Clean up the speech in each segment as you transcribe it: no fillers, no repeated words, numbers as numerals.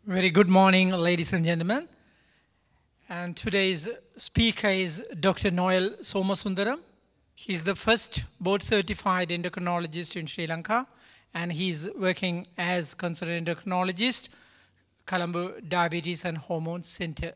Very good morning, ladies and gentlemen. And today's speaker is Dr. Noel Somasundaram. He's the first board-certified endocrinologist in Sri Lanka, and he's working as consultant endocrinologist, Colombo Diabetes and Hormone Center.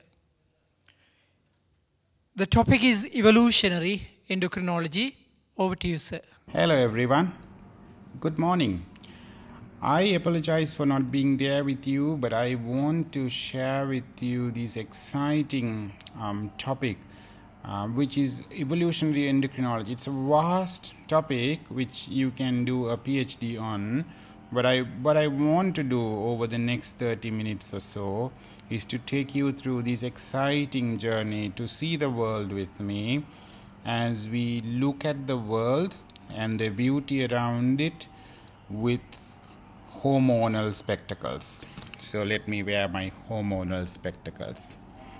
The topic is evolutionary endocrinology. Over to you, sir. Hello everyone. Good morning. I apologize for not being there with you, but I want to share with you this exciting topic, which is evolutionary endocrinology. It's a vast topic which you can do a PhD on. What I want to do over the next 30 minutes or so is to take you through this exciting journey to see the world with me as we look at the world and the beauty around it with hormonal spectacles. So let me wear my hormonal spectacles.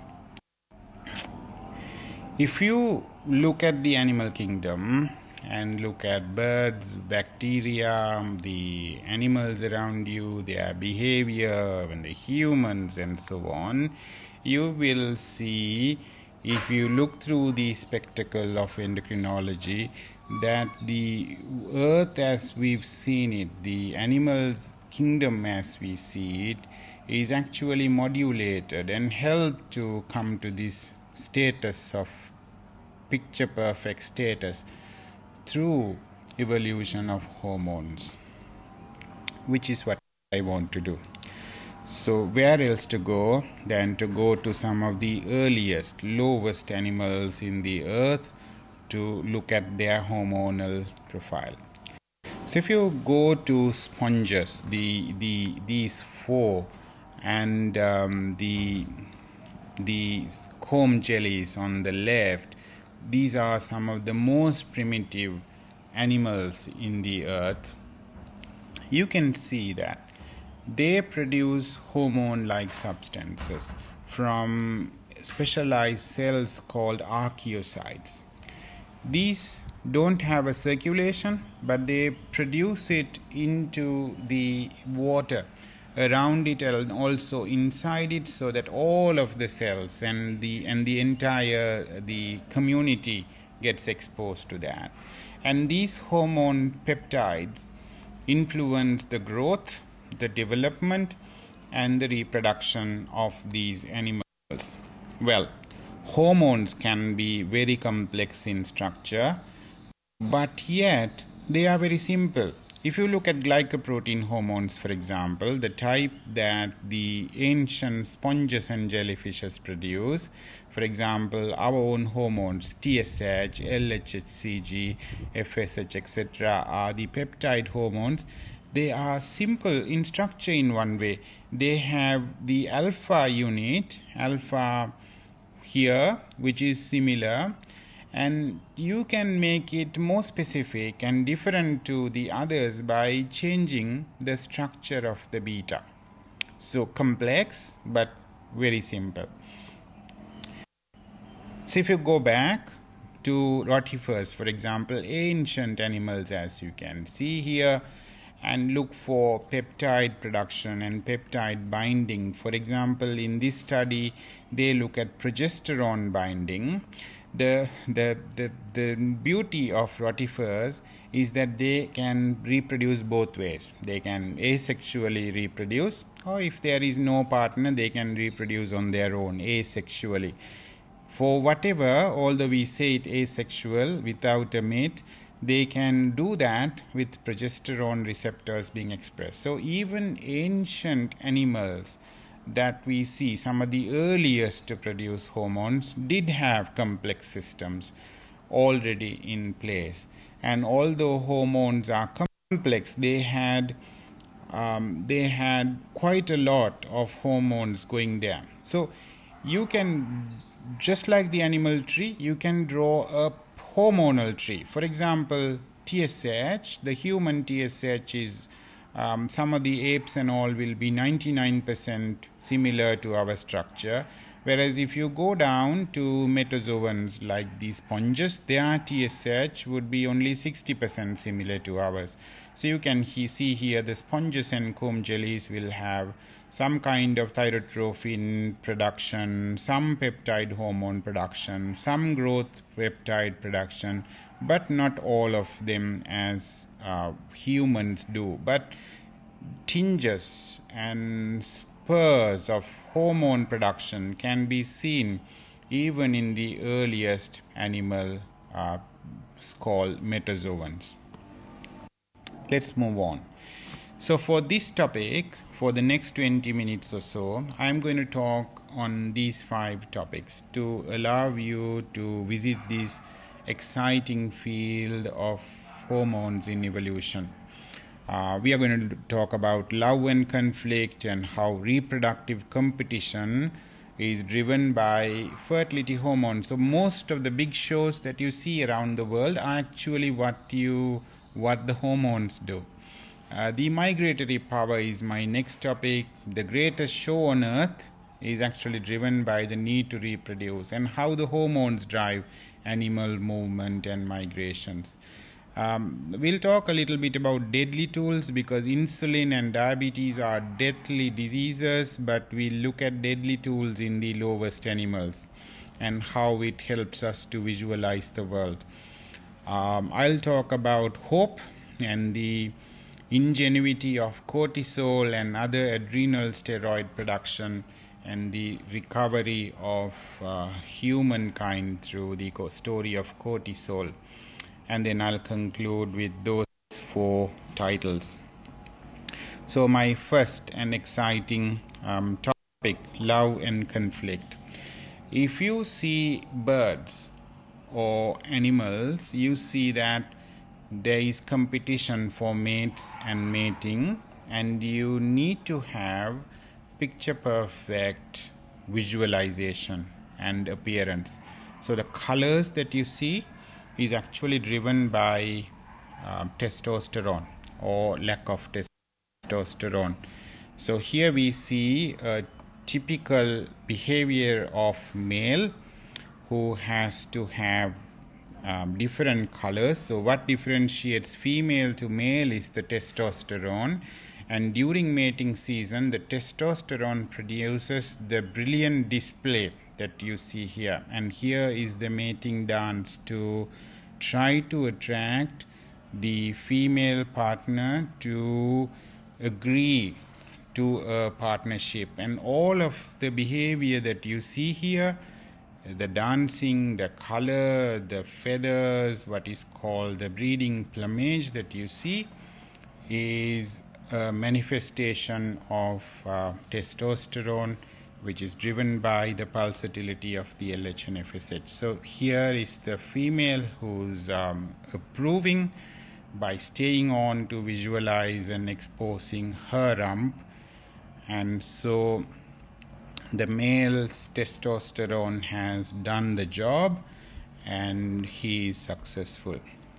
If you look at the animal kingdom and look at birds, bacteria, the animals around you, their behavior, and the humans and so on, you will see, if you look through the spectacle of endocrinology, that the earth as we've seen it, the animals kingdom as we see it, is actually modulated and helped to come to this status of picture perfect status through evolution of hormones, which is what I want to do. So where else to go than to go to some of the earliest, lowest animals in the earth to look at their hormonal profile. So if you go to sponges, these four, and the comb jellies on the left, these are some of the most primitive animals in the earth. You can see that they produce hormone-like substances from specialized cells called archaeocytes. These don't have a circulation, but they produce it into the water around it and also inside it, so that all of the cells and the entire community gets exposed to that. And these hormone peptides influence the growth, the development, and the reproduction of these animals. Well, hormones can be very complex in structure, but yet they are very simple. If you look at glycoprotein hormones, for example, the type that the ancient sponges and jellyfishes produce, for example, our own hormones, TSH, LHCG, FSH, etc., are the peptide hormones. They are simple in structure in one way. They have the alpha unit, alpha here, which is similar, and you can make it more specific and different to the others by changing the structure of the beta. So complex but very simple. So if you go back to rotifers, for example, ancient animals, as you can see here, and look for peptide production and peptide binding. For example, in this study, they look at progesterone binding. The beauty of rotifers is that they can reproduce both ways. They can asexually reproduce, or if there is no partner, they can reproduce on their own asexually. For whatever, although we say it asexual, without a mate, they can do that with progesterone receptors being expressed. So even ancient animals that we see, some of the earliest to produce hormones, did have complex systems already in place. And although hormones are complex, they had quite a lot of hormones going there. So you can, just like the animal tree, you can draw a hormonal tree. For example, TSH, the human TSH is, some of the apes and all will be 99% similar to our structure, Whereas if you go down to metazoans like these sponges, their TSH would be only 60% similar to ours. So you can see here the sponges and comb jellies will have some kind of thyrotrophin production, some peptide hormone production, some growth peptide production, but not all of them as humans do. But tinges and spurs of hormone production can be seen even in the earliest animal called metazoans. Let's move on. So for this topic, for the next 20 minutes or so, I'm going to talk on these 5 topics to allow you to visit this exciting field of hormones in evolution. We are going to talk about love and conflict and how reproductive competition is driven by fertility hormones. So most of the big shows that you see around the world are actually what the hormones do. The migratory power is my next topic. The greatest show on earth is actually driven by the need to reproduce and how the hormones drive animal movement and migrations. We'll talk a little bit about deadly tools because insulin and diabetes are deathly diseases, but we'll look at deadly tools in the lowest animals and how it helps us to visualize the world. I'll talk about hope and the ingenuity of cortisol and other adrenal steroid production and the recovery of humankind through the story of cortisol. And then I'll conclude with those 4 titles. So my first and exciting topic, love and conflict. If you see birds or animals, you see that there is competition for mates and mating, and you need to have picture perfect visualization and appearance. So the colors that you see is actually driven by testosterone or lack of testosterone. So here we see a typical behavior of male who has to have different colors. So what differentiates female to male is the testosterone, and during mating season the testosterone produces the brilliant display that you see here, and here is the mating dance to try to attract the female partner to agree to a partnership. And all of the behavior that you see here, the dancing, the color, the feathers, what is called the breeding plumage that you see, is a manifestation of testosterone, which is driven by the pulsatility of the LH and FSH. So here is the female who's approving by staying on to visualize and exposing her rump, and so the male's testosterone has done the job and he is successful.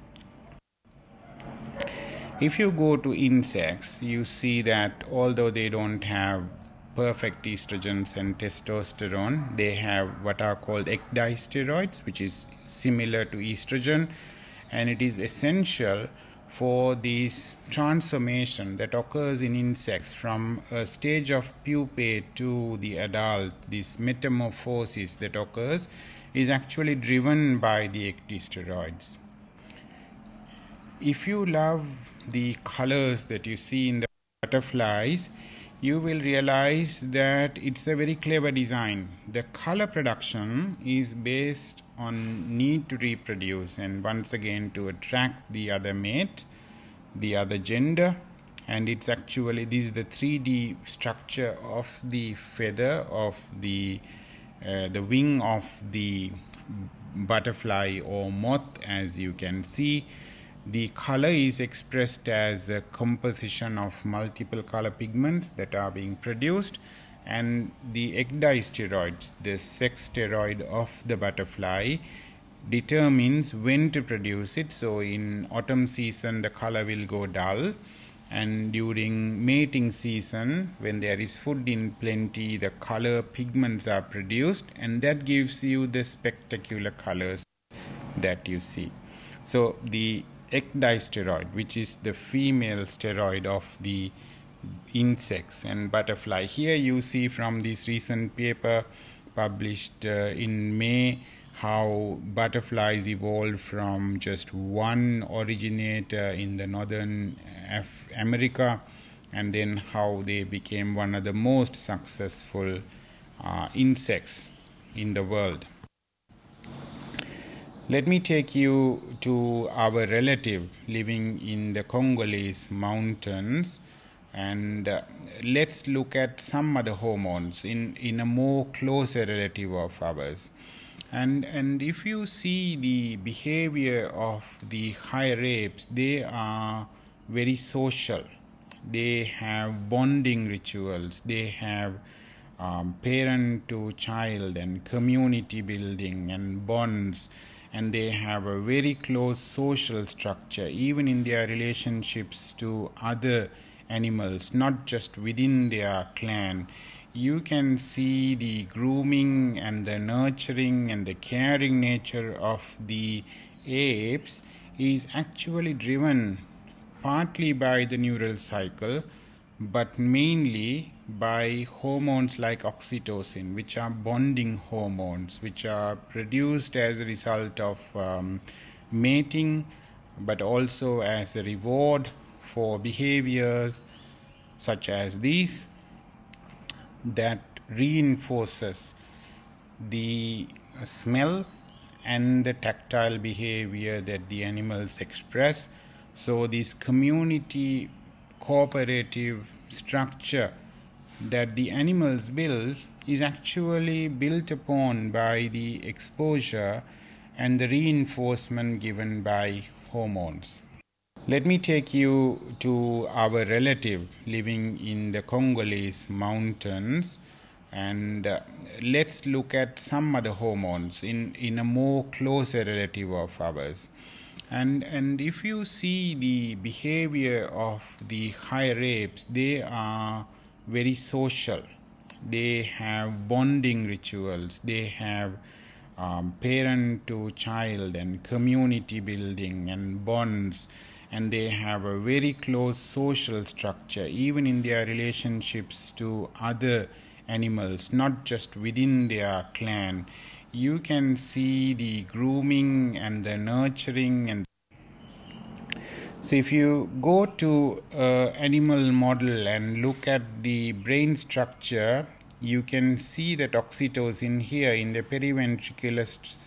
If you go to insects, you see that although they don't have perfect estrogens and testosterone, they have what are called ecdysteroids, which is similar to estrogen, and it is essential for this transformation that occurs in insects from a stage of pupae to the adult. This metamorphosis that occurs is actually driven by the ecdysteroids. If you love the colors that you see in the butterflies, you will realize that it's a very clever design. The color production is based on need to reproduce, and once again to attract the other mate, the other gender. And it's actually, this is the 3D structure of the feather of the wing of the butterfly or moth. As you can see, the color is expressed as a composition of multiple color pigments that are being produced, and the ecdysteroids, the sex steroid of the butterfly, determines when to produce it. So in autumn season the color will go dull, and during mating season, when there is food in plenty, the color pigments are produced, and that gives you the spectacular colors that you see. So the ecdysteroid, which is the female steroid of the insects and butterfly, here you see from this recent paper published in May how butterflies evolved from just one originator in the northern America, and then how they became one of the most successful insects in the world. Let me take you to our relative living in the Congolese mountains, and let's look at some other hormones in a more closer relative of ours. And if you see the behavior of the higher apes, they are very social. They have bonding rituals. They have parent to child and community building and bonds, and they have a very close social structure even in their relationships to other animals, not just within their clan. You can see the grooming and the nurturing and the caring nature of the apes is actually driven partly by the neural cycle, but mainly by hormones like oxytocin, which are bonding hormones, which are produced as a result of mating, but also as a reward for behaviors such as these that reinforces the smell and the tactile behavior that the animals express. So this community cooperative structure that the animals build is actually built upon by the exposure and the reinforcement given by hormones. Let me take you to our relative living in the Congolese mountains, and let's look at some other hormones in a more closer relative of ours. And if you see the behavior of the higher apes, they are very social. They have bonding rituals. They have parent to child and community building and bonds, and they have a very close social structure even in their relationships to other animals, not just within their clan. You can see the grooming and the nurturing. And so if you go to animal model and look at the brain structure, you can see that oxytocin here in the periventricular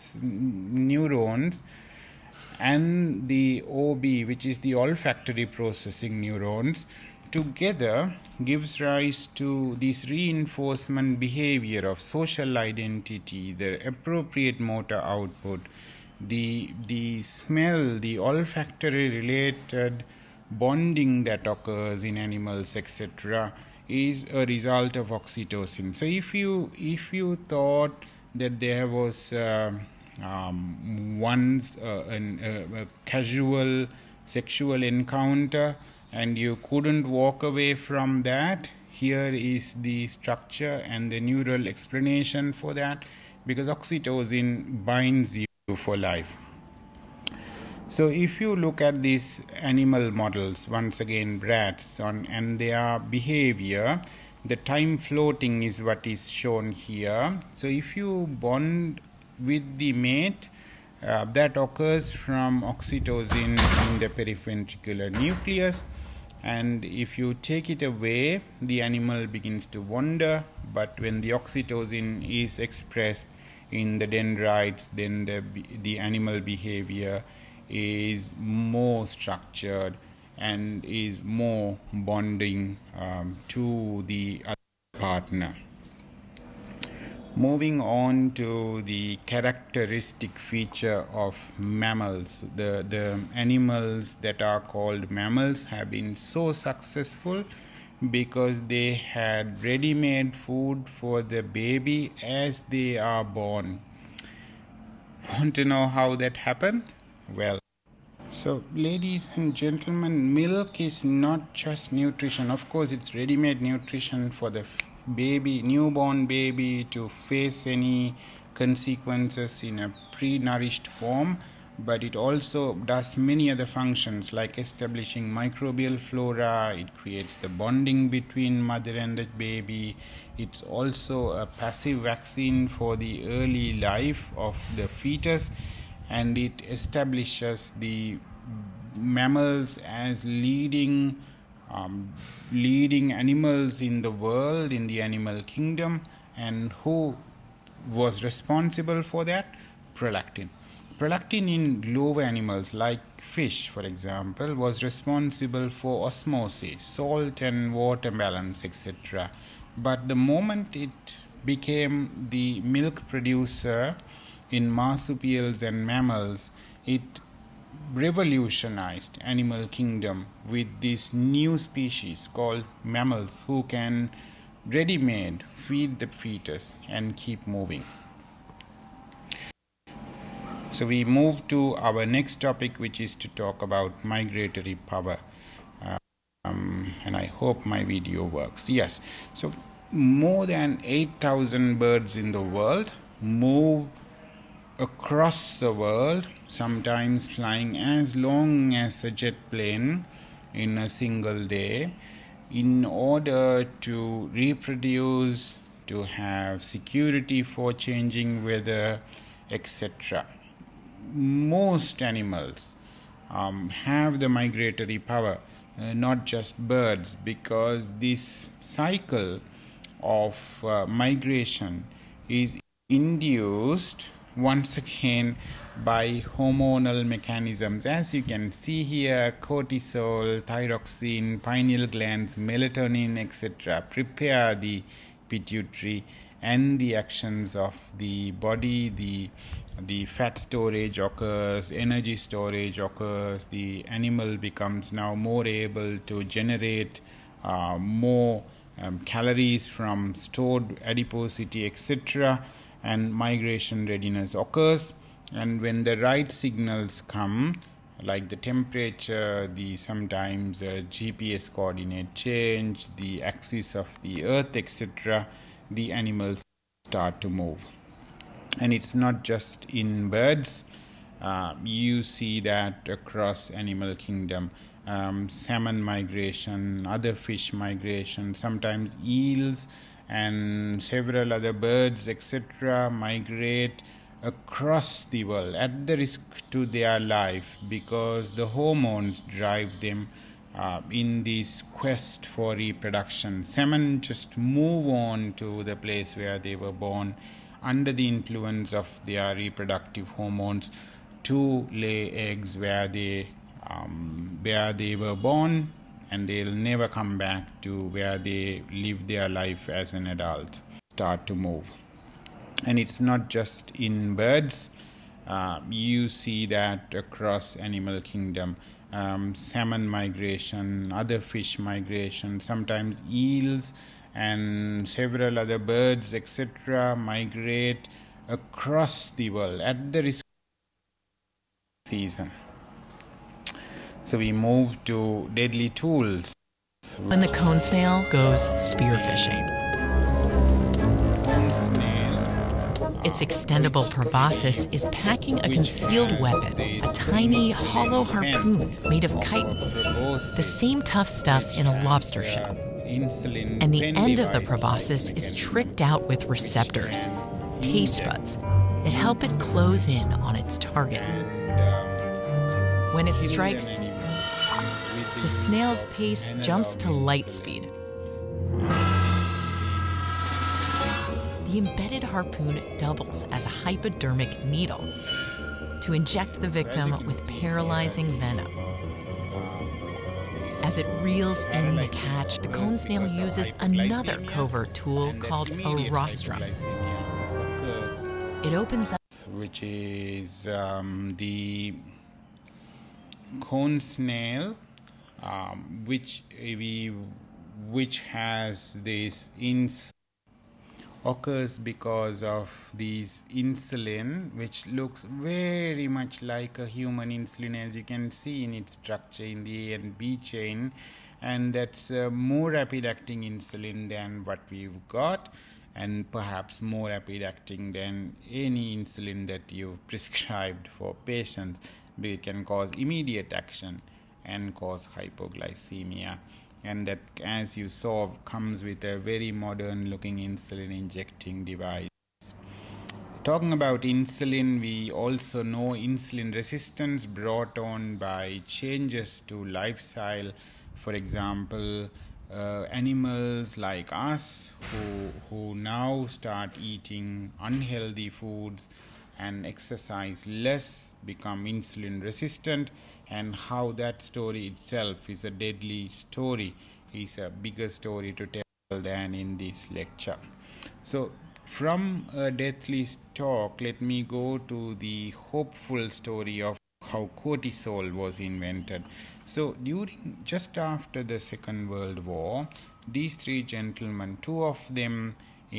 neurons and the OB, which is the olfactory processing neurons, together gives rise to this reinforcement behavior of social identity, the appropriate motor output, the smell, the olfactory related bonding that occurs in animals, etc., is a result of oxytocin. So if you thought that there was once a casual sexual encounter and you couldn't walk away from that, here is the structure and the neural explanation for that, because oxytocin binds you for life. So if you look at these animal models, once again rats, and their behavior, the time floating is what is shown here. So if you bond with the mate, that occurs from oxytocin in the periventricular nucleus, and if you take it away, the animal begins to wander. But when the oxytocin is expressed in the dendrites, then the animal behavior is more structured and is more bonding to the other partner. Moving on to the characteristic feature of mammals, the animals that are called mammals have been so successful because they had ready-made food for the baby as they are born. Want to know how that happened? Well, So, ladies and gentlemen, milk is not just nutrition. Of course, it's ready-made nutrition for the baby, newborn baby, to face any consequences in a pre-nourished form, but it also does many other functions like establishing microbial flora. It creates the bonding between mother and the baby. It's also a passive vaccine for the early life of the fetus, and it establishes the mammals as leading animals in the world, in the animal kingdom. And who was responsible for that? Prolactin. Prolactin in lower animals like fish, for example, was responsible for osmosis, salt and water balance, etc. But the moment it became the milk producer in marsupials and mammals, it revolutionized animal kingdom with this new species called mammals, who can ready-made feed the fetus and keep moving. So we move to our next topic, which is to talk about migratory power. And I hope my video works. Yes, so more than 8,000 birds in the world move across the world, sometimes flying as long as a jet plane in a single day, in order to reproduce, to have security for changing weather, etc. Most animals have the migratory power, not just birds, because this cycle of migration is induced once again by hormonal mechanisms. As you can see here, cortisol, thyroxine, pineal glands, melatonin, etc. prepare the pituitary, and the actions of the body, the fat storage occurs, energy storage occurs, the animal becomes now more able to generate more calories from stored adiposity, etc., and migration readiness occurs. And when the right signals come, like the temperature, the sometimes GPS coordinate change, the axis of the earth, etc., the animals start to move. And it's not just in birds. You see that across animal kingdom. Salmon migration, other fish migration, sometimes eels and several other birds, etc., migrate across the world at the risk to their life, because the hormones drive them in this quest for reproduction. Salmon just move on to the place where they were born under the influence of their reproductive hormones to lay eggs where they were born, and they'll never come back to where they live their life as an adult. Start to move. And it's not just in birds. You see that across animal kingdom. Salmon migration, other fish migration, sometimes eels and several other birds, etc., migrate across the world at the risk season. So we move to deadly tools. When the cone snail goes spearfishing. Cone snail. Its extendable proboscis is packing a concealed weapon, a tiny, hollow harpoon made of chitin, the same tough stuff in a lobster shell. And the end of the proboscis is tricked out with receptors, taste buds, that help it close in on its target. When it strikes, the snail's pace jumps to light speed. The embedded harpoon doubles as a hypodermic needle to inject the victim with paralyzing venom. As it reels in the catch, the cone snail uses another covert tool called a rostrum. It opens up, which is the cone snail, which has this occurs because of these insulin, which looks very much like a human insulin, as you can see in its structure in the A and B chain, and that's more rapid acting insulin than what we've got, and perhaps more rapid acting than any insulin that you've prescribed for patients. It can cause immediate action and cause hypoglycemia, and that, as you saw, comes with a very modern looking insulin injecting device. Talking about insulin, we also know insulin resistance brought on by changes to lifestyle. For example, animals like us who now start eating unhealthy foods and exercise less become insulin resistant, and how that story itself is a deadly story, is a bigger story to tell than in this lecture. So from a deathly talk, let me go to the hopeful story of how cortisol was invented. So just after the Second World War, these three gentlemen, two of them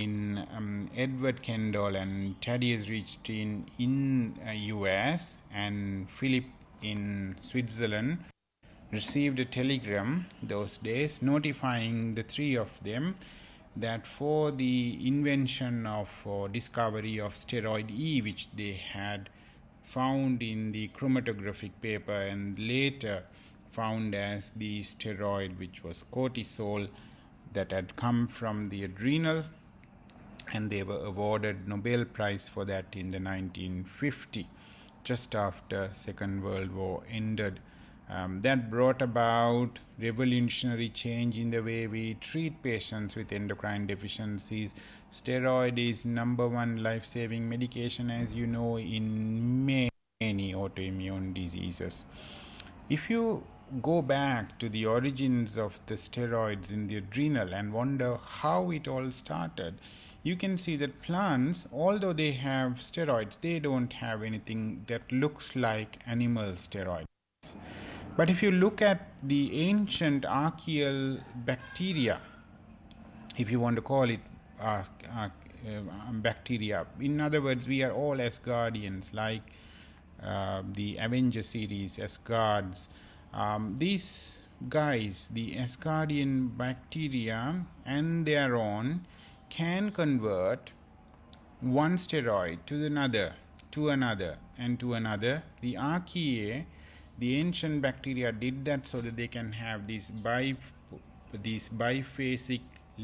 in Edward Kendall and Thaddeus Ridgely in US, and Philip in Switzerland, received a telegram those days notifying the three of them that for the invention of or discovery of steroid E, which they had found in the chromatographic paper and later found as the steroid, which was cortisol, that had come from the adrenal, and they were awarded Nobel Prize for that in the 1950, just after Second World War ended. That brought about revolutionary change in the way we treat patients with endocrine deficiencies. Steroid is number one life-saving medication, as you know, in many autoimmune diseases. If you go back to the origins of the steroids in the adrenal and wonder how it all started, you can see that plants, although they have steroids, they don't have anything that looks like animal steroids. But if you look at the ancient archaeal bacteria, if you want to call it bacteria, in other words, we are all Asgardians, like the Avenger series, Asgards. These guys, the Asgardian bacteria and their own, can convert one steroid to another, and to another. The archaea, the ancient bacteria, did that so that they can have this biphasic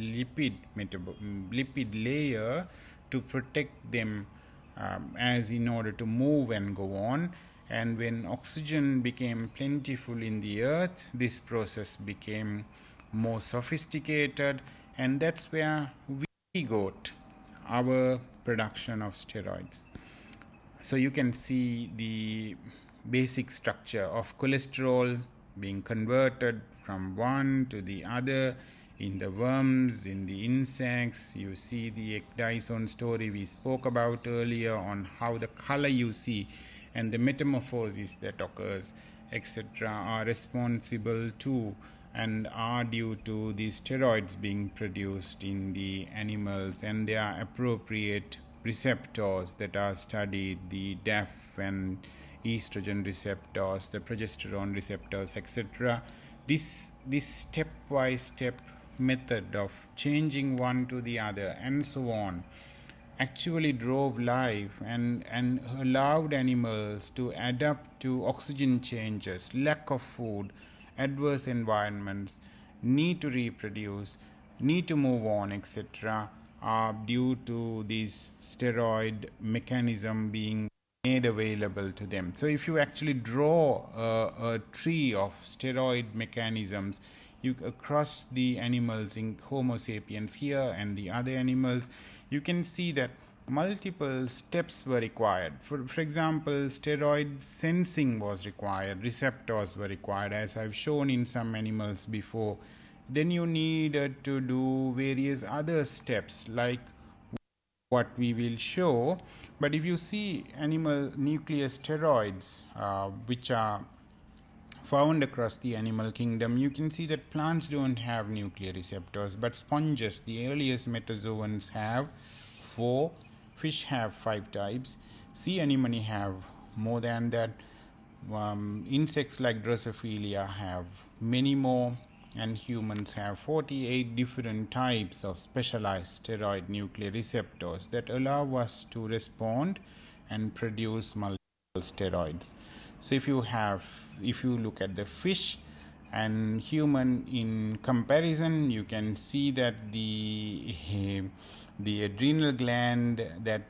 lipid layer to protect them as in order to move and go on. And when oxygen became plentiful in the earth, this process became more sophisticated, and that's where we got our production of steroids. So you can see the basic structure of cholesterol being converted from one to the other in the worms, in the insects. You see the ecdysone story we spoke about earlier on how the color you see and the metamorphosis that occurs, etc., are responsible to and are due to the steroids being produced in the animals and their appropriate receptors that are studied, the DAF and estrogen receptors, the progesterone receptors, etc. This step-by-step method of changing one to the other and so on actually drove life and allowed animals to adapt to oxygen changes, lack of food, adverse environments, need to reproduce, need to move on, etc., are due to this steroid mechanism being made available to them. So if you actually draw a tree of steroid mechanisms across the animals in Homo sapiens here and the other animals, you can see that multiple steps were required. For example, steroid sensing was required, receptors were required, as I've shown in some animals before. Then you needed to do various other steps like what we will show. But if you see animal nuclear steroids, which are found across the animal kingdom. You can see that plants don't have nuclear receptors, but sponges, the earliest metazoans, have 4. Fish have 5 types. Sea anemone have more than that. Insects like Drosophila have many more, and humans have 48 different types of specialized steroid nuclear receptors that allow us to respond and produce multiple steroids. So if you look at the fish and human in comparison, you can see that the adrenal gland that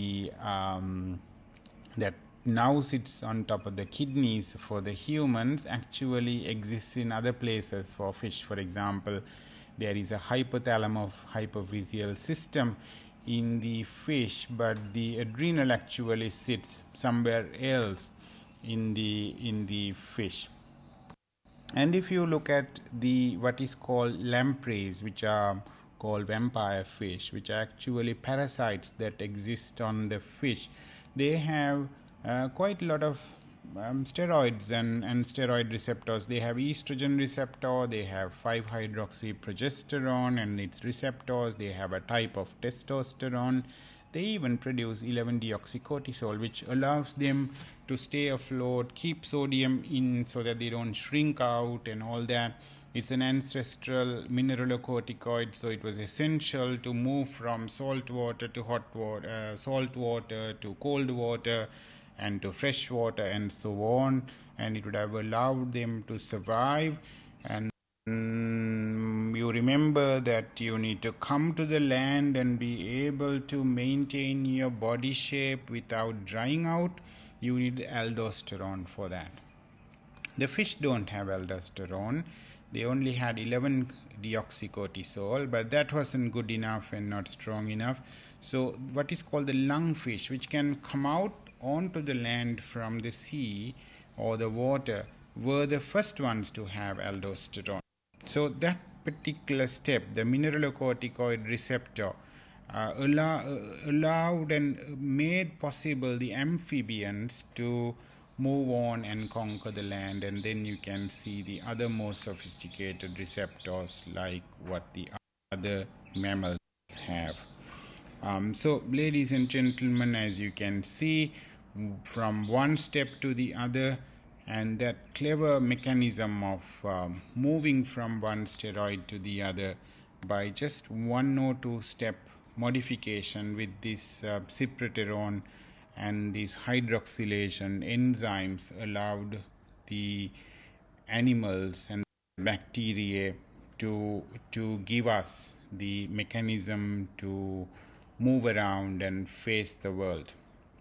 now sits on top of the kidneys for the humans actually exists in other places for fish. For example, there is a hypothalamus hypophyseal system in the fish, but the adrenal actually sits somewhere else in the fish. And if you look at what is called lampreys, which are called vampire fish, which are actually parasites that exist on the fish, they have quite a lot of steroids and steroid receptors. They have estrogen receptor, they have 5-hydroxyprogesterone and its receptors, they have a type of testosterone, they even produce 11-deoxycortisol, which allows them to stay afloat, keep sodium in so that they don't shrink out and all that. It's an ancestral mineralocorticoid, so it was essential to move from salt water to hot water, salt water to cold water, and to fresh water and so on, and it would have allowed them to survive. And you remember that you need to come to the land and be able to maintain your body shape without drying out. You need aldosterone for that. The fish don't have aldosterone. They only had 11-deoxycortisol, but that wasn't good enough and not strong enough. So what is called the lungfish, which can come out onto the land from the sea or the water, were the first ones to have aldosterone. So that particular step, the mineralocorticoid receptor, allowed and made possible the amphibians to move on and conquer the land. And then you can see the other more sophisticated receptors like what the other mammals have. So ladies and gentlemen, as you can see, from one step to the other, and that clever mechanism of moving from one steroid to the other by just 1 or 2 step modification with this cypraterone and these hydroxylation enzymes allowed the animals and bacteria to give us the mechanism to move around and face the world.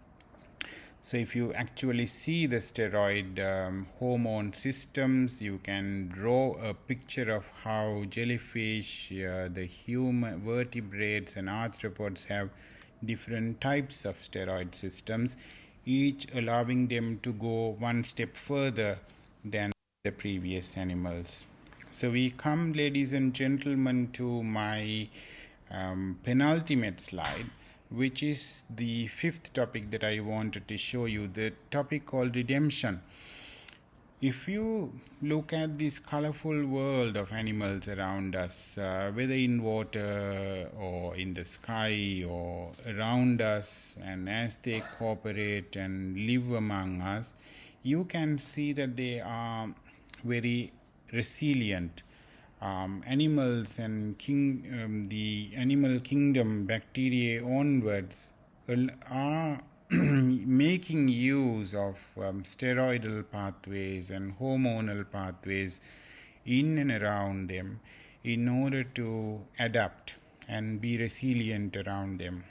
So if you actually see the steroid hormone systems, you can draw a picture of how jellyfish, the human vertebrates and arthropods have different types of steroid systems, each allowing them to go 1 step further than the previous animals. So we come, ladies and gentlemen, to my penultimate slide, which is the 5th topic that I wanted to show you, the topic called redemption. If you look at this colorful world of animals around us, whether in water or in the sky or around us, and as they cooperate and live among us, you can see that they are very resilient. Animals and the animal kingdom, bacteria onwards, are making use of steroidal pathways and hormonal pathways in and around them in order to adapt and be resilient around them.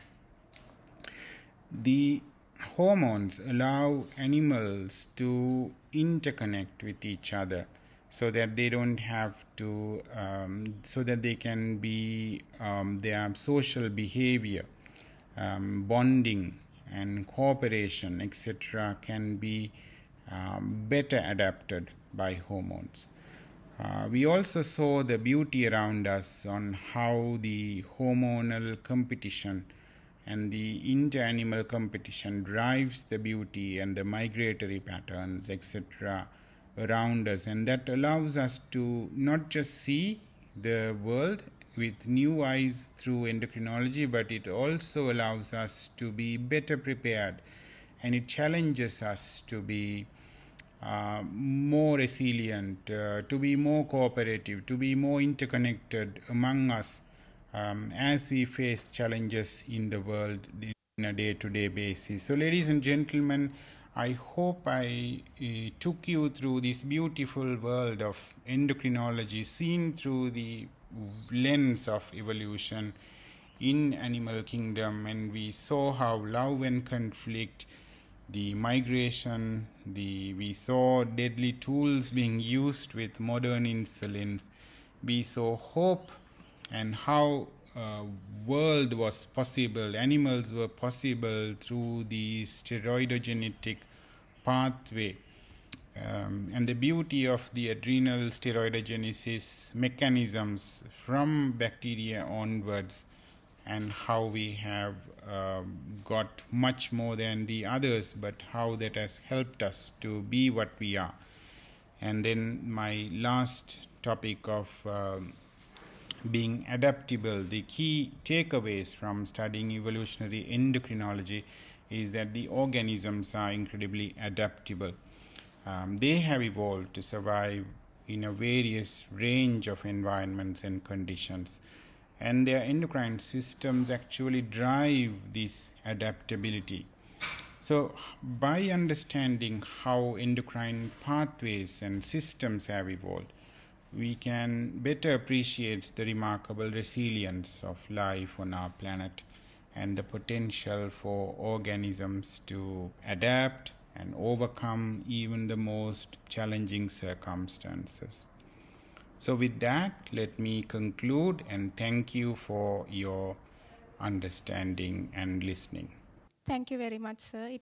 The hormones allow animals to interconnect with each other, so that they don't have to, so that they can be, their social behavior, bonding and cooperation, etc., can be better adapted by hormones. We also saw the beauty around us on how the hormonal competition and the inter-animal competition drives the beauty and the migratory patterns, etc., around us, and that allows us to not just see the world with new eyes through endocrinology, but it also allows us to be better prepared, and it challenges us to be more resilient, to be more cooperative, to be more interconnected among us as we face challenges in the world in a day-to-day basis. So, ladies and gentlemen, I hope I took you through this beautiful world of endocrinology seen through the lens of evolution in animal kingdom, and we saw how love and conflict, the migration, we saw deadly tools being used with modern insulins. We saw hope and how world was possible, animals were possible through the steroidogenetic pathway, and the beauty of the adrenal steroidogenesis mechanisms from bacteria onwards, and how we have got much more than the others, but how that has helped us to be what we are. And then my last topic of being adaptable, the key takeaways from studying evolutionary endocrinology is that the organisms are incredibly adaptable. They have evolved to survive in a various range of environments and conditions, and their endocrine systems actually drive this adaptability. So by understanding how endocrine pathways and systems have evolved, we can better appreciate the remarkable resilience of life on our planet and the potential for organisms to adapt and overcome even the most challenging circumstances. So with that, let me conclude and thank you for your understanding and listening. Thank you very much, sir.